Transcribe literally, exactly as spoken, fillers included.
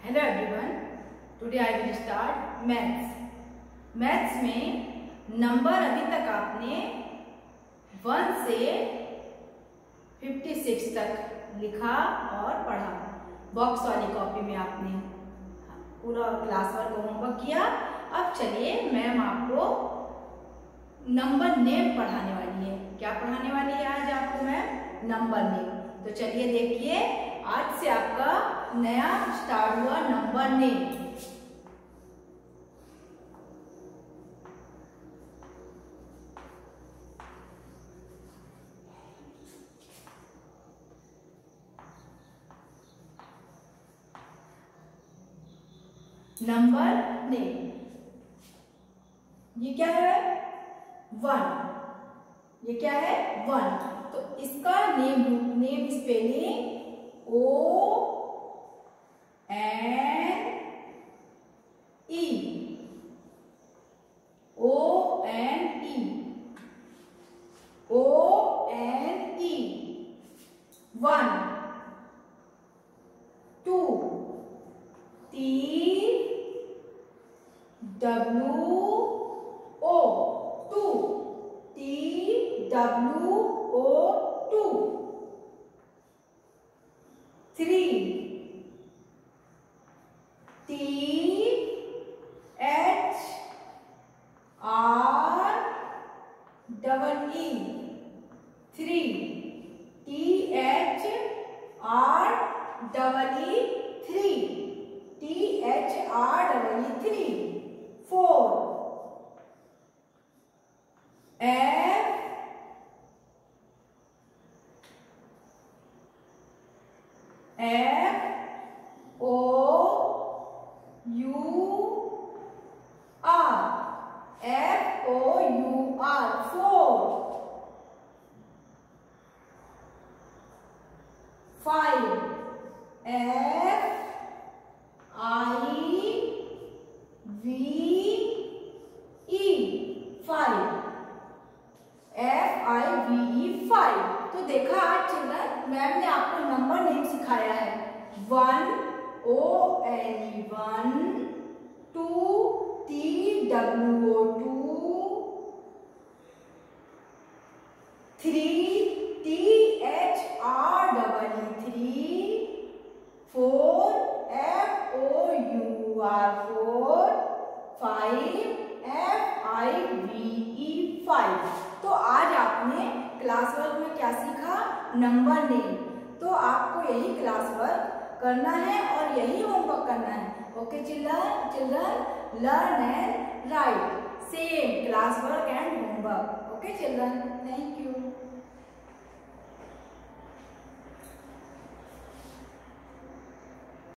Hello everyone, today I will start maths. Maths में number अभी तक आपने वन से फिफ्टी सिक्स तक लिखा और पढ़ा। बॉक्स वाली कॉपी में आपने पूरा क्लास वर्क होमवर्क किया। अब चलिए मैम आपको नंबर नेम पढ़ाने वाली है। क्या पढ़ाने वाली है आज आपको मैम? Number name. तो चलिए देखिए, आज से आपका नया स्टार्ट हुआ नंबर नेम। नंबर नेम, ये क्या है? वन। ये क्या है? वन। तो इसका name name spelling O N E, O N E, O N E. One, two, T W O, two, T W O, two. Three, T H R double E, three, T H R double E, three, T H R double E, three. Four, F F O U R, F O U R, four. Five, F I V E, five, F I V E, five. तो देखा आज children, ma'am ने आपको number name सिखाया है। One, O N E one, two, T W O two, three, T H R double E, three, four, F O U R, four, five, F I V E, five. तो आज आपने class work में क्या सीखा? Number name. तो आपको यही class work करना है और यही होमवर्क करना है। Okay children, children learn and write same class work and homework. Okay children, thank you.